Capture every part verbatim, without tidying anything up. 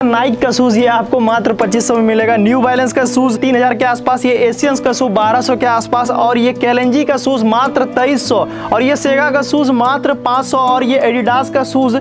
नाइक का शूज ये आपको मात्र पच्चीस सौ में मिलेगा। न्यू बैलेंस का शूज तीन हजार के आसपास, ये एशियंस का शूज बारह सौ के आसपास, और ये कैलेंजी का शूज मात्र तेईस सौ, और ये सेगा का शूज मात्र पाँच सौ, और ये एडिडास का शूज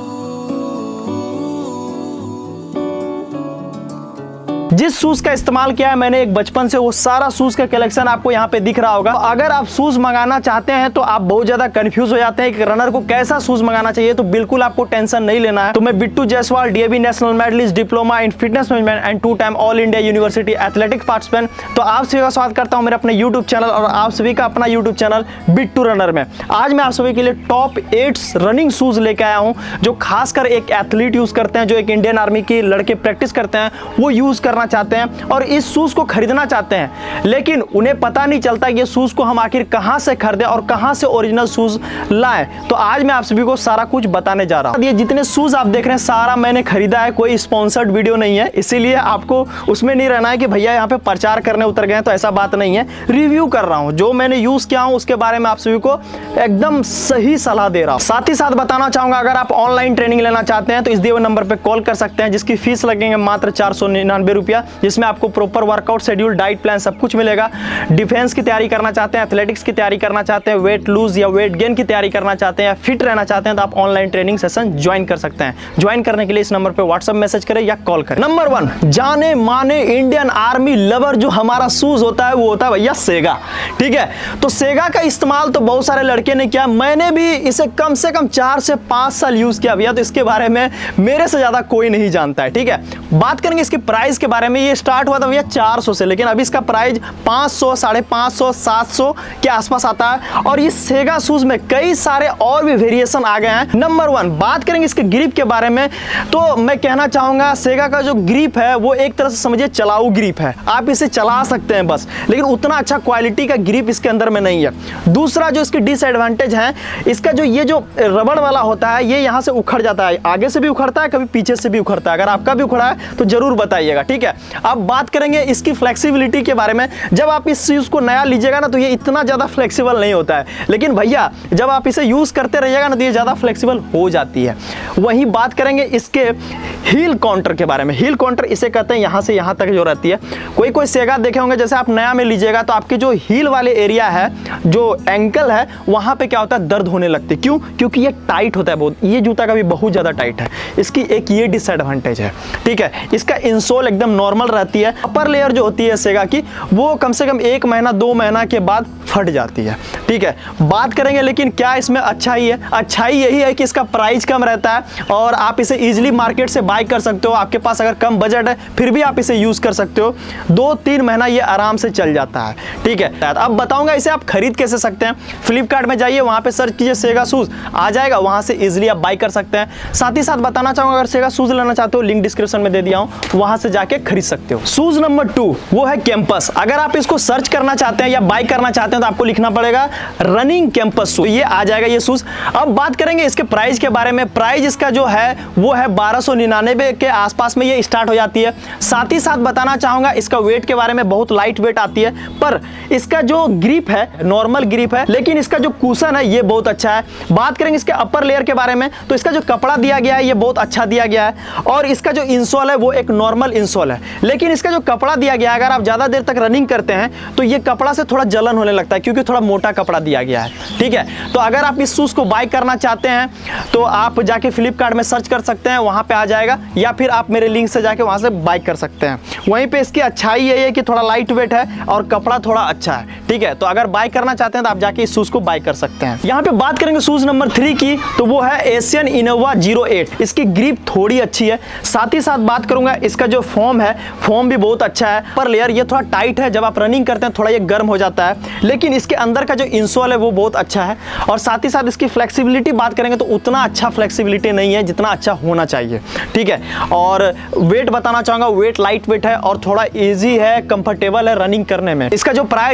जिस शूज का इस्तेमाल किया है मैंने एक बचपन से, वो सारा शूज का कलेक्शन आपको यहाँ पे दिख रहा होगा। अगर आप शूज मंगाना चाहते हैं तो आप बहुत ज्यादा कंफ्यूज हो जाते हैं कि रनर को कैसा शूज मंगाना चाहिए, तो बिल्कुल आपको टेंशन नहीं लेना है। तो मैं Bittu Jaiswal, DAV national medalist, diploma in fitness management and two time all India university athletics participant, तो आप सभी का स्वागत करता हूँ मेरे अपने यूट्यूब चैनल और आप सभी का अपना यूट्यूब चैनल बिट्टू रनर में। आज मैं आप सभी के लिए टॉप एट रनिंग शूज लेके आया हूँ जो खासकर एक एथलीट यूज करते हैं, जो एक इंडियन आर्मी के लड़के प्रैक्टिस करते हैं वो यूज करना चाहते हैं और इस शूज को खरीदना चाहते हैं, लेकिन उन्हें पता नहीं चलता कि ये शूज को हम आखिर कहां से खरीदें और कहां से ओरिजिनल शूज लाएं। तो आज मैं आप सभी को सारा कुछ बताने जा रहा हूं। ये जितने शूज आप देख रहे हैं सारा मैंने खरीदा है, कोई स्पॉन्सर्ड वीडियो नहीं है, इसीलिए आपको उसमें नहीं रहना है कि भैया यहाँ पे प्रचार करने उतर गए, तो ऐसा बात नहीं है। रिव्यू कर रहा हूँ, जो मैंने यूज किया हूँ उसके बारे में आप सभी को एकदम सही सलाह दे रहा हूँ। साथ ही साथ बताना चाहूंगा, अगर आप ऑनलाइन ट्रेनिंग लेना चाहते हैं तो इस दिए हुए नंबर पर कॉल कर सकते हैं, जिसकी फीस लगेंगे मात्र चार सौ निन्यानवे रुपया, जिसमें आपको proper workout schedule, diet plan सब कुछ मिलेगा। डिफेंस की तैयारी करना चाहते हैं, एथलेटिक्स की तैयारी करना चाहते हैं, वेट लूज या वेट गेन की तैयारी करना चाहते हैं, या फिट रहना चाहते हैं, तो आप ऑनलाइन ट्रेनिंग सेशन ज्वाइन कर सकते हैं। ज्वाइन करने के लिए इस नंबर पे व्हाट्सएप मैसेज करें या कॉल करें। नंबर वन, जाने माने इंडियन आर्मी लवर जो हमारा शूज होता है वो होता है भैया सेगा। ठीक है, तो सेगा का इस्तेमाल तो बहुत सारे लड़के ने किया, मैंने भी इसे कम से कम चार से पांच साल यूज किया भैया, तो इसके बारे में मेरे से ज्यादा कोई नहीं जानता है। ठीक है, बात करेंगे इसके प्राइस के बारे में। ये स्टार्ट हुआ था भैया चार सौ से, लेकिन अभी इसका प्राइस पाँच सौ, साढ़े पाँच सौ, सात सौ के आसपास आता है, और इस सेगा शूज में कई सारे और भी वेरिएशन आ गए हैं। नंबर वन, बात करेंगे इसके ग्रिप के बारे में, तो मैं कहना चाहूंगा सेगा का जो ग्रिप है वो एक तरह से समझिए चलाऊ ग्रिप है, आप इसे चला सकते हैं बस, लेकिन उतना अच्छा क्वालिटी का ग्रिप इसके अंदर में नहीं है। दूसरा जो इसकी डिसएडवांटेज है, इसका जो ये जो रबड़ वाला होता है ये यहाँ से उखड़ जाता है, आगे से भी उखड़ता है, कभी पीछे से भी उखड़ता है। अगर आपका भी उखड़ा है तो जरूर बताइएगा। ठीक है, अब बात करेंगे इसकी फ्लेक्सिबिलिटी के बारे में। जब आप इस शूज को नया लीजिएगा ना तो ये इतना ज्यादा फ्लेक्सिबल नहीं होता है, लेकिन भैया जब आप इसे यूज करते रहिएगा ना तो ये ज्यादा फ्लेक्सिबल हो जाती है। वहीं बात करेंगे इसके हील काउंटर के बारे में। हील काउंटर इसे कहते हैं यहां से यहां तक जो रहती है। कोई कोई सेगा देखे होंगे, जैसे आप नया में लीजिएगा तो आपके जो हील वाले एरिया है, जो एंकल है, वहां पे क्या होता है, दर्द होने लगती है। क्यों? क्योंकि ये टाइट होता है बहुत, ये जूता का भी बहुत ज्यादा टाइट है। इसकी एक ये डिसएडवांटेज है। ठीक है, इसका इंसोल एकदम नॉर्मल रहती है, अपर लेयर जो होती है सेगा की वो कम से कम एक महीना दो महीना के बाद फट जाती है। ठीक है, बात करेंगे लेकिन क्या इसमें अच्छाई है? अच्छाई यही है कि इसका प्राइस कम रहता है और आप इसे इजीली मार्केट से बाय कर सकते हो। आपके पास अगर कम बजट है फिर भी आप इसे यूज कर सकते हो, दो तीन महीना ये आराम से चल जाता है। ठीक है, अब बताऊंगा इसे आप खरीद कैसे सकते हैं। फ्लिपकार्ट में जाइए, वहां पे सर्च कीजिए सेगा शूज, आ जाएगा, वहां से इजीली आप बाय कर सकते हैं। साथ ही साथ बताना चाहूंगा, अगर सेगा शूज लेना चाहते हो लिंक डिस्क्रिप्शन में दे दिया हूं, वहां से जाके खरीद सकते हो। शूज नंबर टू वो है कैंपस। अगर आप इसको सर्च करना चाहते हैं या बाय करना चाहते हैं तो आपको लिखना पड़ेगा रनिंग कैंपस शूज, ये आ जाएगा ये शूज। अब बात करेंगे इसके प्राइस के बारे में। प्राइस इसका जो है वो है बारह सौ निन्यानवे के आसपास में ये स्टार्ट हो जाती है। साथ ही साथ बताना चाहूंगा इसका वेट के बारे में, बहुत लाइट वेट आती है, पर इसका जो ग्रिप है नॉर्मल ग्रिप है, लेकिन इसका जो कुशन है ये बहुत अच्छा है। बात करेंगे इसके अपर लेयर के बारे में, तो इसका जो कपड़ा दिया गया है ये बहुत अच्छा दिया गया है, और इसका जो इंसोल है वो एक नॉर्मल इंसोल है। लेकिन इसका जो कपड़ा दिया गया है, अगर आप ज्यादा देर तक रनिंग करते हैं तो ये कपड़ा से थोड़ा जलन होने लगता है, क्योंकि थोड़ा मोटा कपड़ा दिया गया है। ठीक है, तो अगर आप इस शूज को बाय करना चाहते हैं तो आप जाके फ्लिपकार्ट में सर्च कर सकते हैं, वहां पे आ जाएगा, या फिर आप मेरे लिंक से जाके वहां से बाय कर सकते हैं। वहीं पे इसकी अच्छाई ये है कि थोड़ा लाइट वेट है और कपड़ा थोड़ा अच्छा है। ठीक है, तो अगर बाय करना चाहते हैं तो आप जाके इस शूज को बाय कर सकते हैं। यहाँ पे बात करेंगे शूज नंबर थ्री की, तो वो है एशियन इनोवा जीरो एट। इसकी ग्रिप थोड़ी अच्छी है। साथ ही साथ बात करूंगा इसका जो फोम है, फोम भी बहुत अच्छा है। पर लेयर ये थोड़ा टाइट है, जब आप रनिंग करते हैं थोड़ा ये गर्म हो जाता है, लेकिन इसके अंदर का जो इंसोल है वो बहुत अच्छा है। और साथ ही साथ इसकी फ्लेक्सिबिलिटी बात करेंगे तो उतना अच्छा फ्लेक्सिबिलिटी नहीं है जितना अच्छा होना चाहिए। ठीक है, और वेट बताना चाहूंगा, वेट लाइट वेट है और थोड़ा इजी है, कंफर्टेबल है रनिंग करने में। इसका जो प्राइस है वो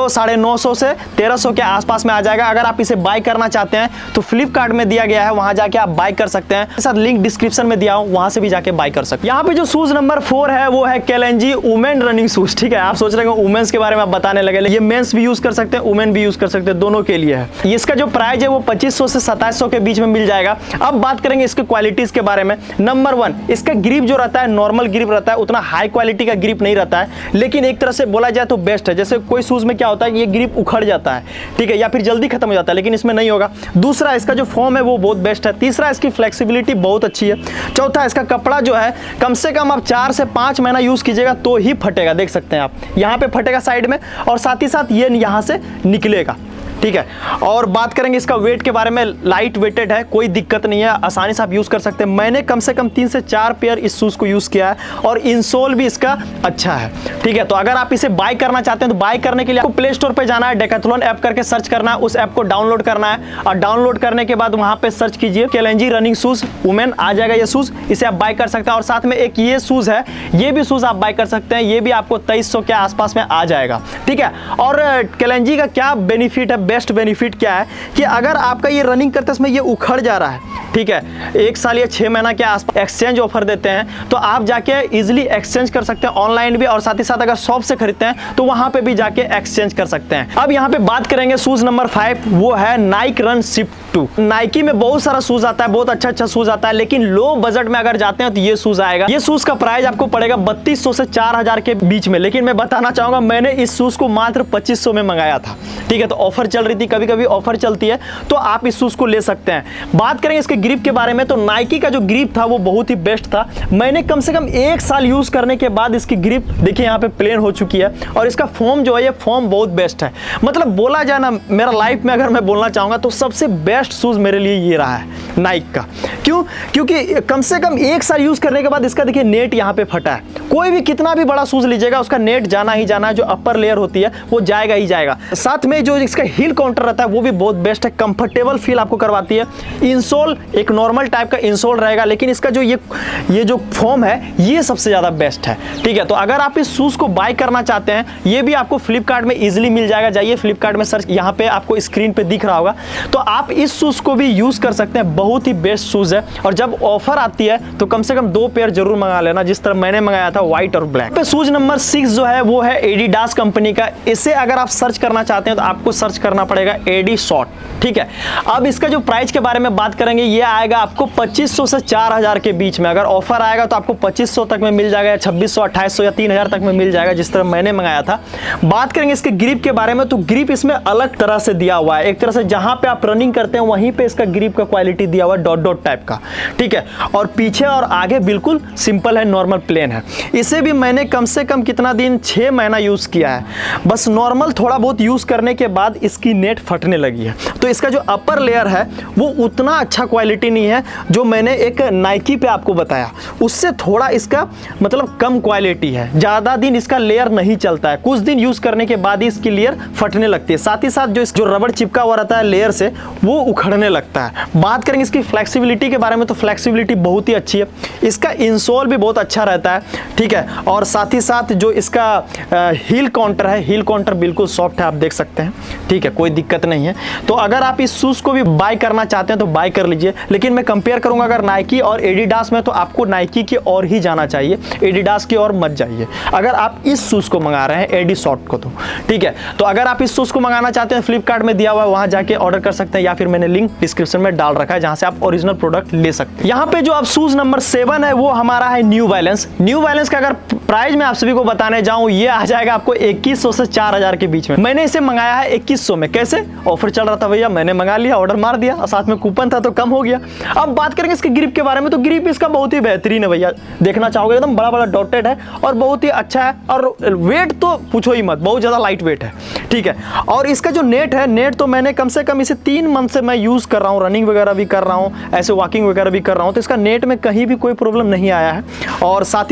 साढ़े नौ सौ से तेरह सौ के आसपास में आ जाएगा। अगर आप इसे बाय करना चाहते हैं तो फ्लिपकार्ट में दिया गया है, वहां जाके आप बाय कर सकते हैं। साथ लिंक डिस्क्रिप्शन में दिया हूं, वहां से भी जाके बाय कर सकते हैं। यहाँ पे जो शूज नंबर फोर है वो है केलेंजी वुमेन रनिंग शूज। ठीक है, आप सोच रहे हैं वुमेन्स के बारे में आप बताने लगे, ये मेंस भी यूज कर सकते हैं, वुमेन भी यूज कर सकते हैं, दोनों के लिए है। इसका जो प्राइस है वो पच्चीस सौ से सत्ताईस सौ के बीच में मिल जाएगा। अब बात करेंगे इसके क्वालिटीज के बारे में। नंबर वन, इसका ग्रिप जो रहता है नॉर्मल ग्रिप रहता है, उतना हाई क्वालिटी का ग्रिप नहीं रहता है, लेकिन एक तरह से बोला जाए तो बेस्ट है। जैसे कोई शूज में क्या होता है कि ये ग्रिप उखड़ जाता है, ठीक है, या फिर जल्दी खत्म हो जाता है, लेकिन इसमें नहीं होगा। दूसरा, इसका जो फॉर्म है वो बहुत बेस्ट है। तीसरा, इसकी फ्लेक्सिबिलिटी बहुत अच्छी है। चौथा, इसका कपड़ा जो है कम से कम आप चार से पांच महीना यूज कीजिएगा तो ही फटेगा। देख सकते हैं आप, यहाँ पे फटेगा साइड में, और साथ ही साथ ये यहाँ से निकलेगा। ठीक है, और बात करेंगे इसका वेट के बारे में, लाइट वेटेड है, कोई दिक्कत नहीं है, आसानी से आप यूज कर सकते हैं। मैंने कम से कम तीन से चार पेयर इस शूज को यूज किया है, और इंसोल भी इसका अच्छा है। ठीक है, तो अगर आप इसे बाय करना चाहते हैं तो बाय करने के लिए आपको प्ले स्टोर पे जाना है, डेकाथलॉन ऐप करके सर्च करना है, उस ऐप को डाउनलोड करना है, और डाउनलोड करने के बाद वहां पे सर्च कीजिए केलेंजी रनिंग शूज वुमेन, आ जाएगा ये शूज, इसे आप बाय कर सकते हैं। और साथ में एक ये शूज है, ये भी शूज आप बाय कर सकते हैं, ये भी आपको तेईस सौ के आसपास में आ जाएगा। ठीक है, और केलेंजी का क्या बेनिफिट है, बेस्ट बेनिफिट क्या है कि अगर आपका ये रनिंग करते समय ये उखड़ जा रहा है, ठीक है, एक साल या छह महीना के आसपास एक्सचेंज ऑफर देते हैं, तो आप जाके इजीली एक्सचेंज कर सकते हैं ऑनलाइन भी, और साथ ही साथ अगर शॉप से खरीदते हैं तो वहां पे भी जाके एक्सचेंज कर सकते हैं। अब यहाँ पे बात करेंगे शूज नंबर फाइव, वो है Nike run shift two. Nike में बहुत सारा शूज आता है, बहुत अच्छा अच्छा शूज आता है, लेकिन लो बजट में अगर जाते हैं तो ये शूज आएगा। ये शूज का प्राइस आपको पड़ेगा बत्तीस सौ से चार हजार के बीच में, लेकिन मैं बताना चाहूंगा मैंने इस शूज को मात्र पच्चीस सौ में मंगाया था। ठीक है, तो ऑफर चल रही थी, कभी कभी ऑफर चलती है, तो आप इस शूज को ले सकते हैं। बात करेंगे इसके ग्रिप के बारे में, तो नाइकी का जो ग्रिप था वो बहुत ही बेस्ट था। मैंने कम से कम एक साल यूज करने के बाद इसकी ग्रिप देखिए यहाँ पे प्लेन हो चुकी है, और इसका फॉर्म जो है ये फॉर्म बहुत बेस्ट है। मतलब बोला जाए ना, मेरा लाइफ में अगर मैं बोलना चाहूंगा तो सबसे बेस्ट शूज मेरे लिए ये रहा है नाइक का। क्यों? क्योंकि कम से कम एक साल यूज करने के बाद इसका देखिए नेट यहाँ पे फटा है। कोई भी कितना भी बड़ा शूज लीजिएगा उसका नेट जाना ही जाना है, जो अपर लेयर होती है वो जाएगा ही जाएगा। साथ में जो इसका हील काउंटर रहता है वो भी बहुत बेस्ट है, कंफर्टेबल फील आपको करवाती है। इंसोल एक नॉर्मल टाइप का इंसोल रहेगा, लेकिन इसका जो ये ये जो फॉर्म है ये सबसे ज्यादा बेस्ट है। ठीक है, तो अगर आप इस शूज को बाय करना चाहते हैं, ये भी आपको फ्लिपकार्ट में इजीली मिल जाएगा। जाइए फ्लिपकार्ट में सर्च, यहाँ पे आपको स्क्रीन पे दिख रहा होगा, तो आप इस शूज को भी यूज कर सकते हैं। बहुत ही बेस्ट शूज है, और जब ऑफर आती है तो कम से कम दो पेयर जरूर मंगा लेना, जिस तरह मैंने मंगाया था व्हाइट और ब्लैक। पे शूज नंबर सिक्स जो है वो है एडिडास कंपनी का। इसे अगर आप सर्च करना चाहते हैं तो आपको सर्च करना पड़ेगा एडी शॉर्ट। ठीक है, अब इसका जो प्राइस के बारे में बात करेंगे, ये आएगा आपको पच्चीस सौ से चार हजार के बीच में। अगर ऑफर आएगा तो आपको पच्चीस सौ तक में मिल जाएगा, या छब्बीस सौ, अट्ठाईस सौ या तीन हजार तक में मिल जाएगा, जिस तरह मैंने मंगाया था। बात करेंगे इसके ग्रिप के बारे में, तो ग्रिप इसमें अलग तरह से दिया हुआ है। एक तरह से जहां पे आप रनिंग करते हैं वहीं पे इसका ग्रिप का क्वालिटी दिया हुआ है, डॉट डॉट टाइप का। ठीक है, और पीछे और आगे बिल्कुल सिंपल है, नॉर्मल प्लेन है। इसे भी मैंने कम से कम कितना दिन, छह महीना यूज किया है। बस नॉर्मल थोड़ा बहुत यूज करने के बाद इसकी नेट फटने लगी है। तो इसका जो अपर लेयर है वो उतना अच्छा क्वालिटी नहीं है जो मैंने एक नाइकी पे आपको बताया, उससे थोड़ा इसका मतलब कम क्वालिटी है। ज्यादा दिन इसका लेयर नहीं चलता है, कुछ दिन यूज करने के बाद ही इसकी लेयर फटने लगती है। साथ ही साथ जो जो रबड़ चिपका हुआ रहता है लेयर से, वो उखड़ने लगता है। बात करेंगे इसकी फ्लेक्सिबिलिटी के बारे में, तो फ्लेक्सिबिलिटी बहुत ही अच्छी है। इसका इंसोल भी बहुत अच्छा रहता है। ठीक है, और साथ ही साथ जो इसका हील काउंटर है, हील काउंटर बिल्कुल सॉफ्ट है, आप देख सकते हैं। ठीक है, कोई दिक्कत नहीं है। तो अगर आप इस शूज को भी बाय करना चाहते हैं तो बाय कर लीजिए, लेकिन मैं कंपेयर करूंगा अगर नाइकी और एडिडास में, तो आपको नाइकी की ओर ही जाना चाहिए, एडिडास की ओर मत जाइए अगर आप इस शूज को मंगा रहे हैं, एडी शॉर्ट को। तो ठीक है, तो अगर आप इस शूज को मंगाना चाहते हैं, फ्लिपकार्ट में दिया हुआ है, वहां जाके ऑर्डर कर सकते हैं, या फिर मैंने लिंक डिस्क्रिप्शन में डाल रखा है जहां से आप ओरिजिनल प्रोडक्ट ले सकते हैं। यहाँ पे जो आप शूज नंबर सेवन है वो हमारा है न्यू बैलेंस। न्यू बैलेंस का अगर प्राइस मैं आप सभी को बताने जाऊं, ये आ जाएगा आपको इक्कीस सौ से चार हजार के बीच में। मैंने इसे मंगाया है इक्कीस सौ में। कैसे? ऑफर चल रहा था भैया, मैंने मंगा लिया, ऑर्डर मार दिया, और साथ में कूपन था तो कम हो गया। अब बात करेंगे इसके ग्रिप के बारे में, तो ग्रिप इसका बहुत ही बेहतरीन है भैया, देखना चाहोगे एकदम बड़ा बड़ा डॉटेड है और बहुत ही अच्छा है। और वेट तो पूछो ही मत, बहुत ज्यादा लाइट वेट है। ठीक है, और इसका जो नेट है, नेट तो मैंने कम से कम इसे तीन मंथ से मैं यूज कर रहा हूँ, रनिंग वगैरह भी कर रहा हूँ, ऐसे वॉकिंग वगैरह भी कर रहा हूँ, तो इसका नेट में कहीं भी कोई प्रॉब्लम नहीं आया है। और साथ ही साथ इसके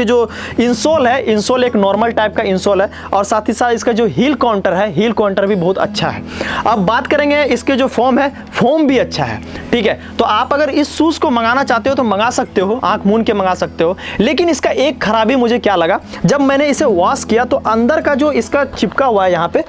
इसके जो इंसोल है, इंसोल एक नॉर्मल टाइप का इंसोल है और साथ ही साथ इसका जो हील काउंटर है, हील काउंटर भी बहुत अच्छा है। अब बात करेंगे इसके जो फोम है, फोम भी अच्छा है, ठीक है। तो आप अगर इस शूज़ को मंगाना चाहते हो तो मंगा सकते हो, आंख मूंद के मंगा सकते हो। लेकिन इसका एक खराबी मुझे क्या लगा, जब मैंने इसे वॉश किया तो अंदर का जो इसका चिपका हुआ है यहाँ पे,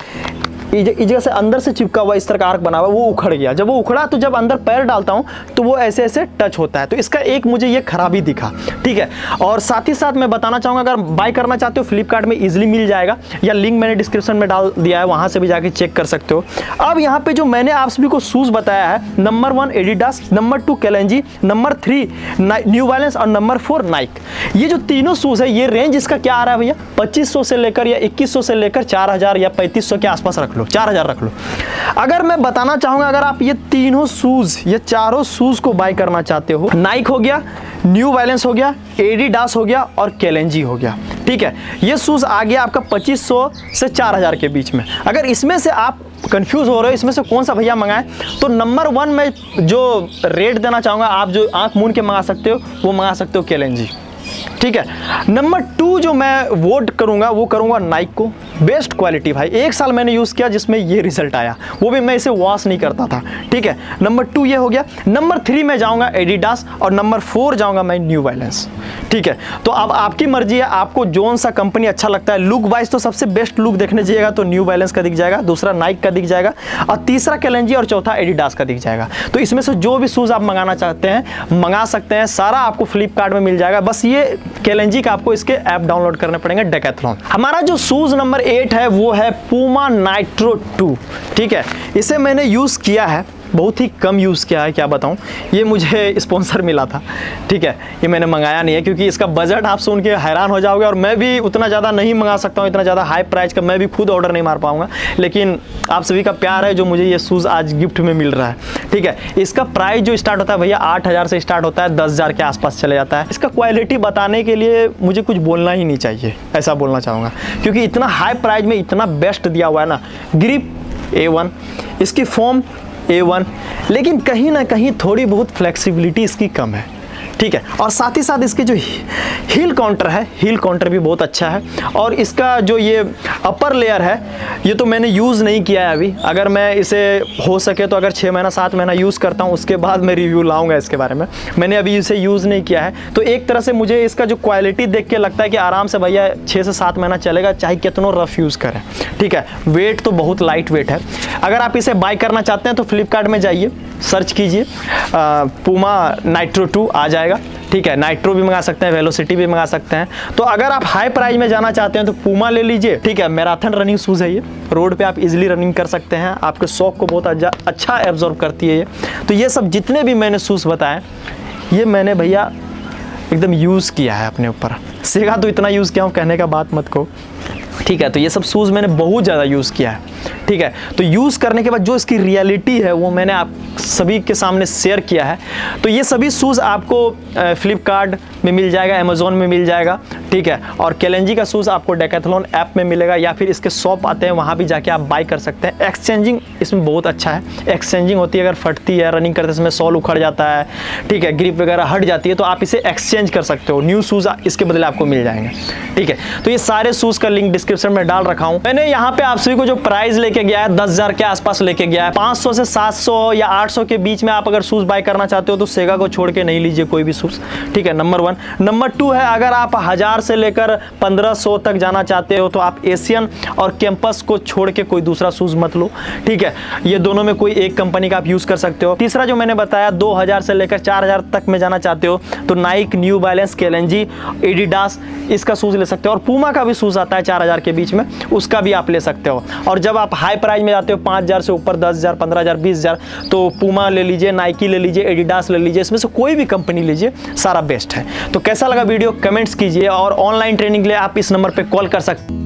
इस जगह से अंदर से चिपका हुआ इस तरह का आर्क बना हुआ, वो उखड़ गया। जब वो उखड़ा तो जब अंदर पैर डालता हूँ तो वो ऐसे ऐसे टच होता है। तो इसका एक मुझे ये खराबी दिखा, ठीक है। और साथ ही साथ मैं बताना चाहूँगा, अगर बाय करना चाहते हो फ्लिपकार्ट में इजीली मिल जाएगा, या लिंक मैंने डिस्क्रिप्शन में डाल दिया है, वहाँ से भी जाके चेक कर सकते हो। अब यहाँ पे जो मैंने आप सभी को शूज़ बताया है, number one Adidas, number two Kalenji, number three New Balance और नंबर फोर नाइक। ये जो तीनों शूज़ है, ये रेंज इसका क्या आ रहा है भैया, पच्चीस सौ से लेकर या इक्कीस सौ से लेकर चार हज़ार या पैंतीस सौ के आसपास रख लो, चार हज़ार रख लो। अगर मैं बताना चाहूंगा, अगर आप ये तीनों शूज, ये चारों शूज को बाय करना चाहते हो, नाइक हो गया, न्यू बैलेंस हो गया, एडिडास हो गया और केलेंजी हो गया, ठीक है। ये शूज आ गया आपका पच्चीस सौ से चार हज़ार के बीच में। अगर इसमें से आप कंफ्यूज हो रहे हो इसमें से कौन सा भैया मंगाएं, तो नंबर वन में जो रेट देना चाहूँगा, आप जो आंख मूंद के मंगा सकते हो वो मंगा सकते हो केलेंजी, ठीक है। नंबर टू जो मैं वोट करूंगा वो करूंगा नाइक को, बेस्ट क्वालिटी भाई, एक साल मैंने यूज़ किया जिसमें ये रिजल्ट आया, वो भी मैं इसे वॉश नहीं करता था, ठीक है। नंबर टू ये हो गया। नंबर थ्री में जाऊंगा एडिडास और नंबर फोर जाऊंगा मैं न्यू बैलेंस, ठीक है। तो अब आपकी मर्जी है, आपको जोन सा कंपनी अच्छा लगता है। लुक वाइज तो सबसे बेस्ट लुक देखने जाइएगा तो न्यू बैलेंस का दिख जाएगा, दूसरा नाइक का दिख जाएगा और तीसरा केलेंजी और चौथा एडिडास का दिख जाएगा। तो इसमें से जो भी शूज़ आप मंगाना चाहते हैं मंगा सकते हैं, सारा आपको फ्लिपकार्ट में मिल जाएगा। बस ये केलेंजी का आपको इसके ऐप डाउनलोड करने पड़ेंगे, डेकैथलॉन। हमारा जो शूज़ नंबर एट है वो है पूमा नाइट्रो टू, ठीक है। इसे मैंने यूज़ किया है, बहुत ही कम यूज़ किया है, क्या बताऊं। ये मुझे स्पॉन्सर मिला था, ठीक है। ये मैंने मंगाया नहीं है क्योंकि इसका बजट आप सुन के हैरान हो जाओगे, और मैं भी उतना ज़्यादा नहीं मंगा सकता हूँ, इतना ज़्यादा हाई प्राइस का मैं भी खुद ऑर्डर नहीं मार पाऊँगा। लेकिन आप सभी का प्यार है जो मुझे ये शूज़ आज गिफ्ट में मिल रहा है, ठीक है। इसका प्राइस जो स्टार्ट होता है भैया आठ हज़ार से स्टार्ट होता है, दस हज़ार के आसपास चले जाता है। इसका क्वालिटी बताने के लिए मुझे कुछ बोलना ही नहीं चाहिए, ऐसा बोलना चाहूँगा, क्योंकि इतना हाई प्राइस में इतना बेस्ट दिया हुआ है ना। ग्रिप ए वन, इसकी फॉर्म ए वन, लेकिन कहीं ना कहीं थोड़ी बहुत फ्लेक्सिबिलिटी इसकी कम है, ठीक है। और साथ ही साथ इसके जो हील काउंटर है, हील काउंटर भी बहुत अच्छा है। और इसका जो ये अपर लेयर है, ये तो मैंने यूज़ नहीं किया है अभी। अगर मैं इसे हो सके तो अगर छः महीना सात महीना यूज़ करता हूँ उसके बाद मैं रिव्यू लाऊंगा इसके बारे में। मैंने अभी इसे यूज़ नहीं किया है, तो एक तरह से मुझे इसका जो क्वालिटी देख के लगता है कि आराम से भैया छः से सात महीना चलेगा, चाहे कितना रफ यूज़ करें, ठीक है। वेट तो बहुत लाइट वेट है। अगर आप इसे बाय करना चाहते हैं तो फ्लिपकार्ट में जाइए, सर्च कीजिए, पूमा नाइट्रो टू आ जाएगा, ठीक है। नाइट्रो भी मंगा सकते हैं, वेलोसिटी भी मंगा सकते हैं। तो अगर आप हाई प्राइस में जाना चाहते हैं तो पूमा ले लीजिए, ठीक है। मैराथन रनिंग शूज़ है ये, रोड पे आप इजीली रनिंग कर सकते हैं, आपके शौक को बहुत अच्छा एब्जॉर्ब करती है ये। तो ये सब जितने भी मैंने शूज़ बताए ये मैंने भैया एकदम यूज़ किया है अपने ऊपर। सेगा तो इतना यूज़ किया हूँ कहने का बात मत को, ठीक है। तो ये सब शूज़ मैंने बहुत ज़्यादा यूज़ किया है, ठीक है। तो यूज़ करने के बाद जो इसकी रियलिटी है वो मैंने आप सभी के सामने शेयर किया है। तो ये सभी शूज़ आपको फ्लिपकार्ट में मिल जाएगा, अमेज़ॉन में मिल जाएगा, ठीक है। और केलेंजी का शूज़ आपको डेकैथलॉन ऐप में मिलेगा, या फिर इसके शॉप आते हैं वहाँ भी जाके आप बाय कर सकते हैं। एक्सचेंजिंग इसमें बहुत अच्छा है, एक्सचेंजिंग होती है, अगर फटती है रनिंग करते समय सॉल उखड़ जाता है, ठीक है, ग्रिप वगैरह हट जाती है, तो आप इसे एक्सचेंज कर सकते हो, न्यू शूज़ इसके बदले आपको मिल जाएंगे, ठीक है। तो ये सारे शूज़ का लिंक डिस्क्रिप्शन में डाल रखा हूँ मैंने। यहाँ पे आप सभी को जो प्राइस लेके गया है दस हज़ार के आसपास लेके गया है। पाँच सौ से सात सौ या आठ सौ के बीच में आप अगर शूज़ बाय करना चाहते हो तो सेगा को छोड़ के नहीं लीजिए कोई भी शूज़, ठीक है, नंबर वन। नंबर टू है, अगर आप हज़ार से लेकर पंद्रह सौ तक जाना चाहते हो तो आप एशियन और कैंपस को छोड़ के कोई दूसरा शूज़ मत लो, ठीक है। ये दोनों में कोई एक कंपनी का आप यूज़ कर सकते हो। तीसरा जो मैंने बताया दो हज़ार से लेकर चार हज़ार तक में जाना चाहते हो तो Nike, New Balance, Kalenji, Adidas इसका शूज़ ले सकते हो। और पूमा का भी शूज़ आता है चार हज़ार के बीच में, उसका भी आप ले सकते हो। और जब आप हाई प्राइस में जाते हो पाँच हज़ार से ऊपर, दस हज़ार, पंद्रह हज़ार, बीस हज़ार, तो पूमा ले लीजिए, नाइकी ले लीजिए, एडिडास ले लीजिए, इसमें से कोई भी कंपनी लीजिए, सारा बेस्ट है। तो कैसा लगा वीडियो कमेंट्स कीजिए, और ऑनलाइन ट्रेनिंग के लिए आप इस नंबर पे कॉल कर सकते हैं।